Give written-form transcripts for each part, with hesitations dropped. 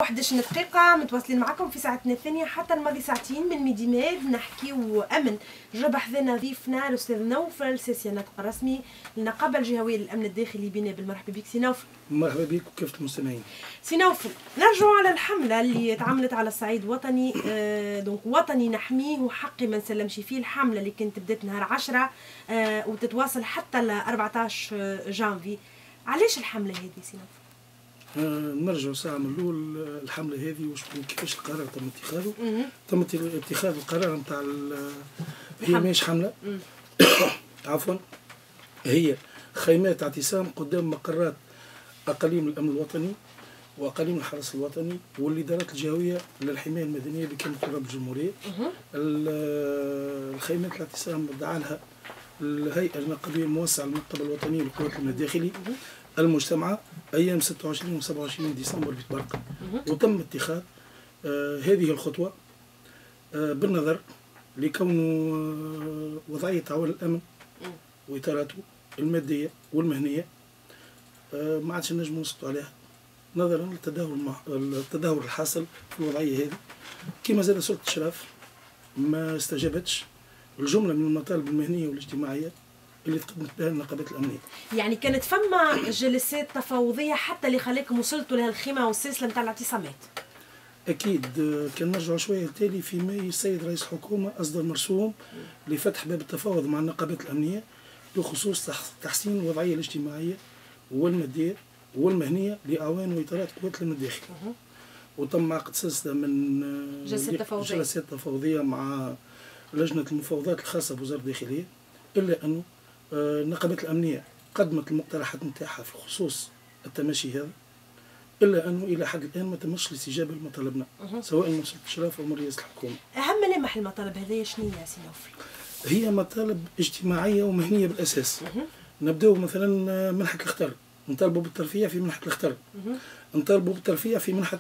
11 دقيقة متواصلين معكم في ساعتنا الثانية حتى الماضي ساعتين من ميدي ميد نحكيو أمن. جاب حذانا ضيفنا الأستاذ نوفل سيسي الناطق الرسمي للنقابة الجهوية للأمن الداخلي بنا. بالمرحبا بك سي نوفل. مرحبا بك وكافة المستمعين. سي نوفل، نرجعوا على الحملة اللي تعملت على الصعيد وطني، دونك وطني نحميه وحقي ما نسلمش فيه. الحملة اللي كانت بدات نهار 10 وتتواصل حتى ل 14 جانفي. علاش الحملة هذه سي نوفل؟ نرجعوا ساعة من الأول. الحملة هذه كيفاش القرار تم اتخاذه؟ تم اتخاذ القرار نتاع هي ماهيش حملة عفوا، هي خيمات اعتصام قدام مقرات أقاليم الأمن الوطني وأقاليم الحرس الوطني والإدارات الجهوية للحماية المدنية بكامل قرى الجمهورية. الخيمات الاعتصام دعا لها الهيئة النقابية الموسعة للنقابة الوطنية للقوات الأمن الداخلي المجتمعة أيام 26 و 27 ديسمبر بتبرقة، وتم اتخاذ هذه الخطوة بالنظر لكون وضعية عوامل الأمن وإطاراته المادية والمهنية ما عادش نجموا نسقطوا عليها نظرا للتدهور الحاصل في الوضعية هذه. كما زاد سلطة الشراف ما استجابتش الجملة من المطالب المهنية والاجتماعية اللي تقدمت بها النقابات الأمنية. يعني كانت فما جلسات تفاوضية حتى اللي خلاكم وصلتوا لها الخيمة والسلسلة نتاع الاعتصامات؟ أكيد. كان نرجع شوية التالي في ماي السيد رئيس الحكومة أصدر مرسوم لفتح باب التفاوض مع النقابات الأمنية بخصوص تحسين الوضعية الاجتماعية والمادية والمهنية لأعوان وإطارات قوات الأمن الداخلي. وتم عقد سلسلة من جلسات تفاوضية مع لجنة المفاوضات الخاصة بوزارة الداخلية، إلا أنه النقابات الأمنية قدمت المقترحات نتاعها في خصوص التماشي هذا، إلا أنه إلى حد الآن ما تمش الاستجابة لمطالبنا سواء من سلطة الشراف أو من رئاسة الحكومة. أهم ملامح المطالب هذه شنو هي سي نوفل؟ هي مطالب اجتماعية ومهنية بالأساس. نبدأ مثلا منحة الختار، نطالبوا بالترفيه في منحة الختار، نطالبوا بالترفيه في منحة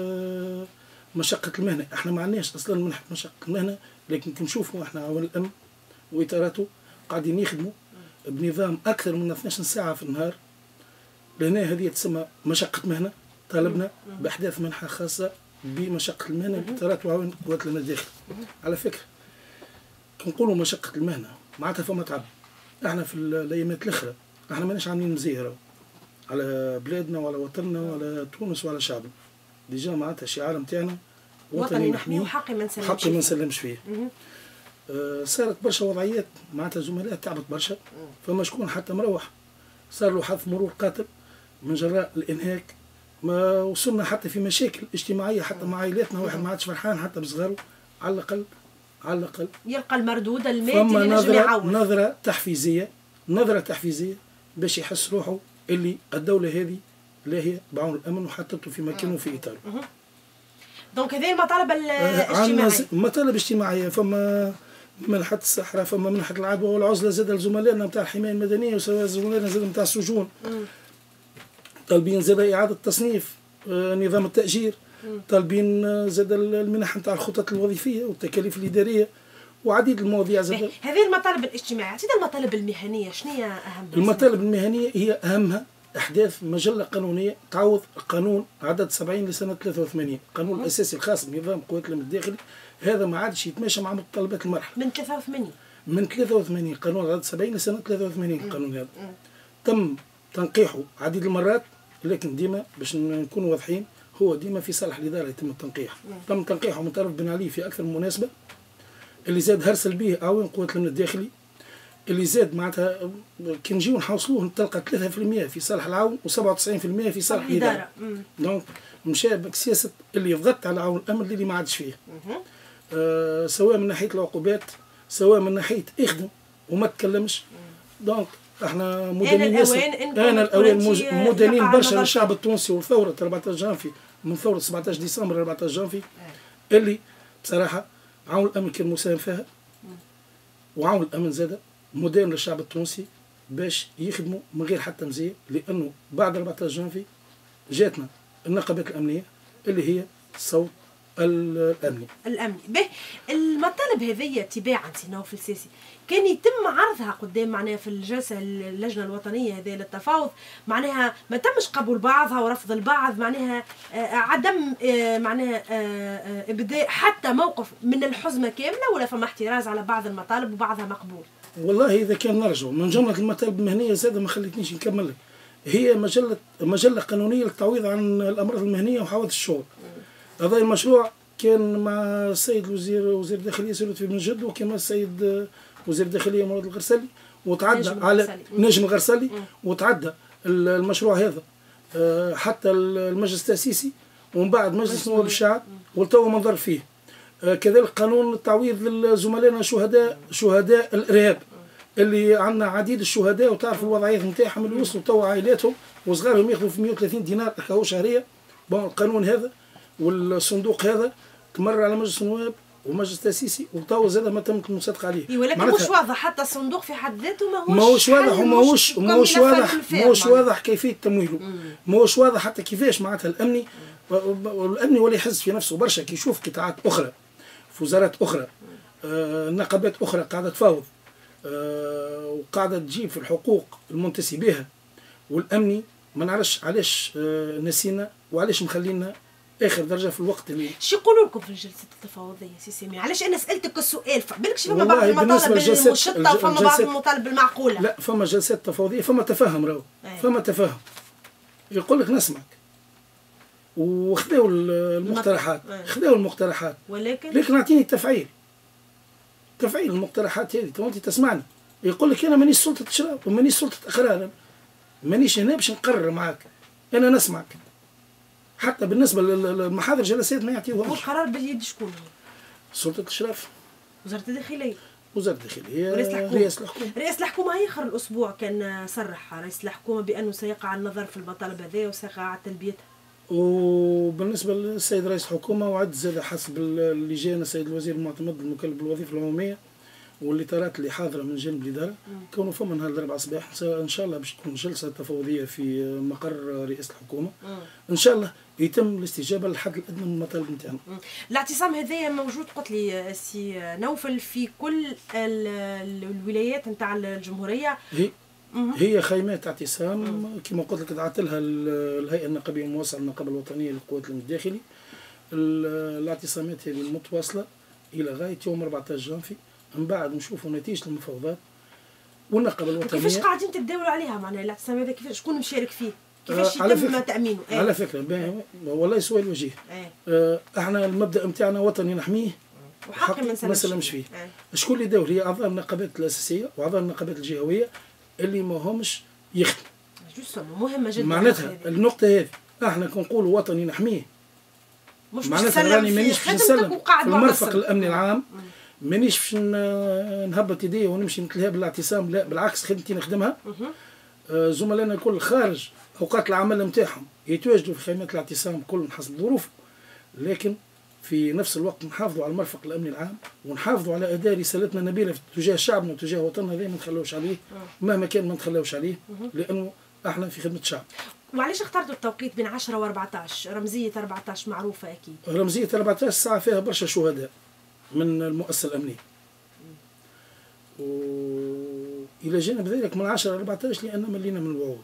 مشقة المهنة. احنا ما عندناش أصلا منحة مشقة المهنة، لكن كنشوفوا احنا عوامل الأمن وإطاراته قاعدين يخدموا بنظام أكثر من 12 ساعة في النهار. لهنا هذه تسمى مشقة مهنة. طالبنا بإحداث منحة خاصة بمشقة المهنة بإطارات وعوان قوات الأمن الداخلي. على فكرة كنقولوا مشقة المهنة معناتها فما تعب. احنا في الأيامات الأخرى احنا ماناش عاملين مزيرة على بلادنا وعلى وطننا وعلى تونس وعلى شعبنا. ديجا معناتها الشعار نتاعنا وطني نحميه وحقي ما نسلمش فيه. صارت برشا وضعيات معناتها زملاء تعبت برشا، فما شكون حتى مروح صار له حظ مرور قاتل من جراء الانهاك. ما وصلنا حتى في مشاكل اجتماعيه حتى مع عائلاتنا، واحد ما عادش فرحان حتى بصغاره. على الاقل يلقى المردود المادي اللي نجم يعوض. نظره تحفيزيه باش يحس روحه اللي الدوله هذه لاهيه بعون الامن وحطته في مكانه في اطاره. دونك هذه المطالب الاجتماعيه. مطالب اجتماعيه، فما منحة الصحراء، فما منحة العدوى والعزلة زاد لزملائنا نتاع الحماية المدنية وسواء زملائنا زاد نتاع السجون. طالبين زاد إعادة تصنيف نظام التأجير، طالبين زاد المنح نتاع الخطط الوظيفية والتكاليف الإدارية وعديد المواضيع زاد. هذه المطالب الاجتماعية. عديد المطالب المهنية شنو هي أهم؟ المطالب المهنية هي أهمها إحداث مجلة قانونية تعوض قانون عدد 70 لسنة 83، القانون الأساسي الخاص بنظام قوات الأمن الداخلي. هذا ما عادش يتماشى مع متطلبات المرحلة. من 83 قانون عدد 70 لسنة 83. القانون هذا تم تنقيحه عديد المرات، لكن ديما باش نكونوا واضحين هو ديما في صالح الإدارة يتم التنقيح. تم تنقيحه من طرف بن علي في أكثر من مناسبة، اللي زاد هرسل به أعوان قوات الأمن الداخلي، اللي زاد معناتها كي نجيو نحوصلوه تلقى 3% في صالح العون و97% في صالح الإدارة. دونك مشى بسياسة اللي ضغط على عون الأمن اللي ما عادش فيه. سواء من ناحية العقوبات سواء من ناحية اخدم وما تكلمش. دونك احنا مدنيين انا الاوان مدنيين برشا للشعب التونسي وثورة 14 جانفي، من ثورة 17 ديسمبر 14 جانفي اللي بصراحة عون الأمن كان مساهم فيها، وعون الأمن زاد مدان للشعب التونسي باش يخدموا من غير حتى مزية، لأنه بعد 14 جانفي جاتنا النقابات الأمنية اللي هي صوت الامني. به المطالب هذيا تباعا سي نوف السيسي كان يتم عرضها قدام معناها في الجلسه اللجنه الوطنيه هذه للتفاوض، معناها ما تمش قبول بعضها ورفض البعض، معناها عدم معناها ابداء حتى موقف من الحزمه كامله، ولا فما احتراز على بعض المطالب وبعضها مقبول؟ والله اذا كان نرجع من جمله المطالب المهنيه زاده ما خليتنيش نكمل لك. هي مجله قانونيه للتعويض عن الامراض المهنيه وحوادث الشغل. هذا المشروع كان مع السيد وزير الداخليه سيد لطفي بن جد، وكان مع السيد وزير الداخليه مراد الغرسلي، وتعدى على نجم الغرسلي، وتعدى المشروع هذا حتى المجلس التاسيسي ومن بعد مجلس نواب الشعب والتو منظر فيه. كذلك قانون التعويض لزملائنا شهداء الارهاب اللي عندنا عديد الشهداء وتعرفوا الوضعيات نتاعهم اللي وصلوا توا عائلاتهم وصغارهم ياخذوا في 130 دينار هكا شهريه. القانون هذا والصندوق هذا تمر على مجلس النواب ومجلس التاسيسي وتوا زاد ما تم المصادقه عليه. ولكن مش واضح حتى الصندوق في حد ذاته ماهوش واضح وماهوش ماهوش واضح كيفيه تمويله، ماهوش واضح حتى كيفاش معناتها الامني ولا يحس في نفسه برشا كي يشوف قطاعات اخرى في وزارات اخرى نقابات اخرى قاعده تفاوض وقاعده تجيب في الحقوق المنتسي بها، والامني ما نعرفش علاش نسينا وعلاش مخلينا اخر درجه في الوقت اللي شو يقولوا لكم في الجلسه التفاوضيه سي سامي؟ علاش انا سالتك السؤال؟ بالكش فما بعض المطالب المشطه وفما بعض المطالب المعقوله. لا فما جلسات تفاوضيه فما تفاهم راهو فما تفاهم، يقول لك نسمعك وخذوا المقترحات لكن اعطيني تفعيل المقترحات هذه. تو انت تسمعني يقول لك انا مانيش سلطه اشراف ومانيش سلطه اقرار، مانيش هنا باش نقرر معاك، انا نسمعك. حتى بالنسبه للمحاضر جلسات ما يعطيوهمش. والقرار بيد شكون؟ سلطه الاشراف، وزاره الداخليه. رئيس الحكومه هي اخر الاسبوع كان صرح رئيس الحكومه بانه سيقع النظر في المطالب هذه وسيقع تلبيتها. وبالنسبه للسيد رئيس الحكومه وعد زاد حسب اللجان السيد الوزير المعتمد المكلف بالوظيفه العموميه والإطارات اللي حاضره من جانب الاداره كونوا فما نهار الاربعاء صباح ان شاء الله باش تكون جلسه تفاوضيه في مقر رئاسه الحكومه ان شاء الله يتم الاستجابه للحد الادنى من المطالب نتاعنا. الاعتصام هذايا موجود قلت لي سي نوفل في كل الولايات نتاع الجمهوريه. هي خيمات اعتصام كما قلت لك دعت لها الهيئه النقابيه الموسعه النقابه الوطنيه للقوات الداخلي. الاعتصامات هذه متواصله الى غايه يوم 14 جانفي، من بعد نشوفوا نتيجه المفاوضات والنقابه الوطنيه. كيفاش قاعدين تبداوا عليها معناها الاعتصام هذا؟ كيفاش شكون مشارك فيه؟ كيفاش يتم تامينه؟ على فكره والله سؤال وجيه. احنا المبدا نتاعنا وطني نحميه وحق ما نسلمش فيه. شكون اللي داور؟ هي اعضاء النقابات الاساسيه واعضاء النقابات الجهويه اللي ما همش يخدموا. مهمه جدا معناتها النقطه هذه احنا كنقولوا وطني نحميه مش معناتها راني مانيش باش نسلم في المرفق الامني العام، مانيش باش نهبط يدي ونمشي نتلهى بالاعتصام، لا بالعكس خدمتي نخدمها. زملائنا الكل خارج اوقات العمل نتاعهم يتواجدوا في خيمات الاعتصام كل حسب ظروفه، لكن في نفس الوقت نحافظوا على المرفق الامني العام ونحافظوا على اداء رسالتنا النبيله تجاه شعبنا وتجاه وطننا، هذا ما نتخلوش عليه مهما كان ما نتخلوش عليه لانه احنا في خدمه الشعب. وعلاش اخترتوا التوقيت بين 10 و14؟ رمزيه 14 معروفه اكيد. رمزيه 14 ساعه فيها برشا شهداء من المؤسسه الامنيه. والى جانب ذلك من 10 ل 14 لان ملينا من الوعود.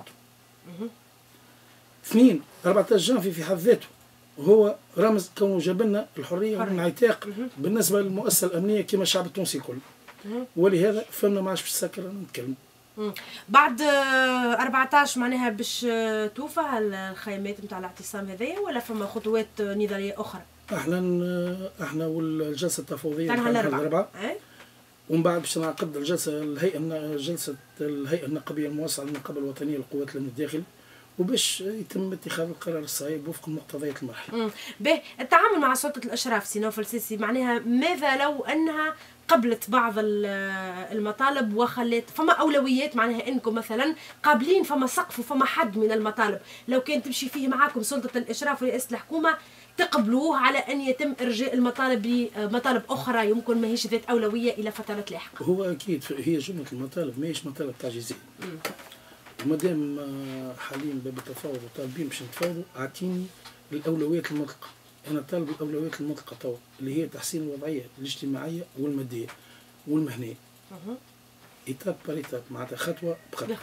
2 14 جانفي في حد ذاته هو رمز كونه جاب لنا الحريه والانعتاق بالنسبه للمؤسسه الامنيه كما الشعب التونسي كله. ولهذا فما ما عادش باش نسكر نتكلم. بعد 14 معناها باش توفى الخيمات نتاع الاعتصام هذايا ولا فما خطوات نضاليه اخرى؟ احنا والجلسه التفاوضيه تاع الاربعاء ومن بعد باش نعقد جلسه الهيئه النقابيه الموسعه للنقابه الوطنيه للقوات الامن الداخلي وباش يتم اتخاذ القرار الصائب وفق مقتضيات المرحله. باهي التعامل مع سلطه الاشراف سي نوفل السيسي معناها ماذا لو انها قبلت بعض المطالب وخلت فما اولويات معناها انكم مثلا قابلين فما سقف وفما حد من المطالب لو كان تمشي فيه معاكم سلطه الاشراف ورئاسه الحكومه تقبلوه على ان يتم ارجاء المطالب لمطالب اخرى يمكن ماهيش ذات اولويه الى فترات لاحقه؟ هو اكيد هي جمله المطالب ماهيش مطالب تعجيزيه. ومادام حاليا باب التفاوض وطالبين باش نتفاوضوا اعطيني الاولويات المطلقه انا طالب الاولويات المطلقه توا اللي هي تحسين الوضعيه الاجتماعيه والماديه والمهنيه. ايتاب بار ايتاب معناتها خطوه بخطوه.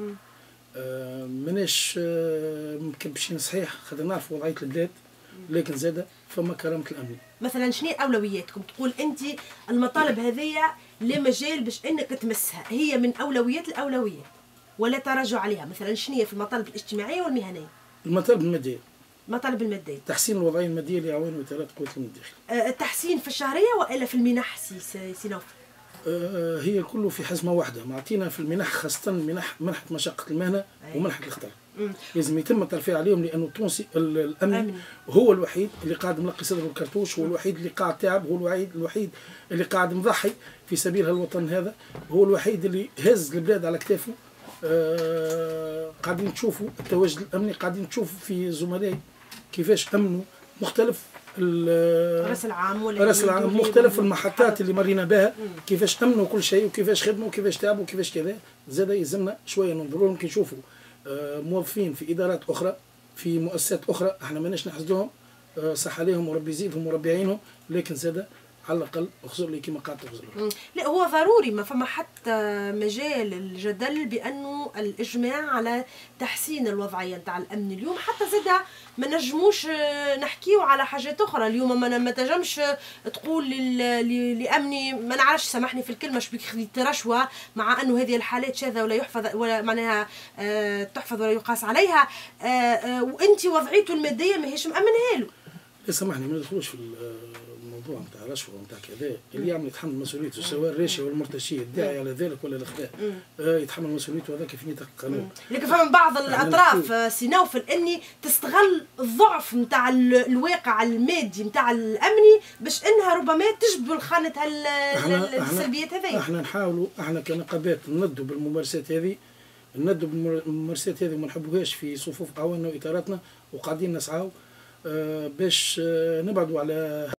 ماناش مكبشين صحيح خاطر نعرف وضعيه البلاد، لكن زاده فما كرامه الامن. مثلا شنو اولوياتكم؟ تقول انت المطالب هذيا لا مجال باش انك تمسها، هي من اولويات الاولويات ولا تراجع عليها؟ مثلا شنو هي في المطالب الاجتماعيه والمهنيه؟ المطالب الماديه. المطالب الماديه، تحسين الوضعيه الماديه لعوان واطارات قوات الامن الداخلي. التحسين في الشهريه والا في المنح سي نوف؟ هي كله في حزمه واحده، معطينا في المنح خاصه منحه مشقه المهنه ومنحه الاختار. لازم يتم الترفيه عليهم لانه التونسي الامن هو الوحيد اللي قاعد ملقي صدره الكرتوش، هو الوحيد اللي قاعد تعب، هو الوحيد اللي قاعد مضحي في سبيل هالوطن هذا، هو الوحيد اللي هز البلاد على كتافه. قاعدين تشوفوا التواجد الامني، قاعدين تشوفوا في زملائي كيفاش امنوا مختلف راس العام مختلف المحطات اللي مرينا بها، كيفاش امنوا كل شيء وكيفاش خدموا وكيفاش تعبوا وكيفاش كذا. زاد يلزمنا شويه ننظروا لهم كي نشوفوا موظفين في ادارات اخرى في مؤسسات اخرى احنا ماناش نحسدوهم، صح عليهم وربي يزيدهم وربي يعينهم، لكن زاد على الاقل اخزر لي كما قاعد تخزر. لا هو ضروري، ما فما حتى مجال الجدل بانه الاجماع على تحسين الوضعيه نتاع الامن اليوم. حتى زاد ما نجموش نحكيو على حاجات اخرى اليوم. ما تنجمش تقول لامني ما نعرفش سامحني في الكلمه شبيك خذيت رشوه، مع انه هذه الحالات شاذه ولا يحفظ ولا معناها تحفظ ولا يقاس عليها، وانت وضعيته الماديه ماهيش مامنها له. سامحني ما ندخلوش في الموضوع نتاع رشوه ونتاع كذا، اللي يعمل يتحمل مسؤوليته سواء الراشي والمرتشي الداعي على ذلك ولا الاخفاء، يتحمل مسؤوليته هذاك في نطاق القانون. لكن فما بعض الاطراف سي نوفل اني تستغل الضعف نتاع الواقع المادي نتاع الامني باش انها ربما تجبر خانه السلبيات هذه. احنا نحاولوا احنا كنقابات ندوا بالممارسات هذه، وما نحبوهاش في صفوف اعواننا واطاراتنا، وقاعدين نسعاو باش نبعدوا على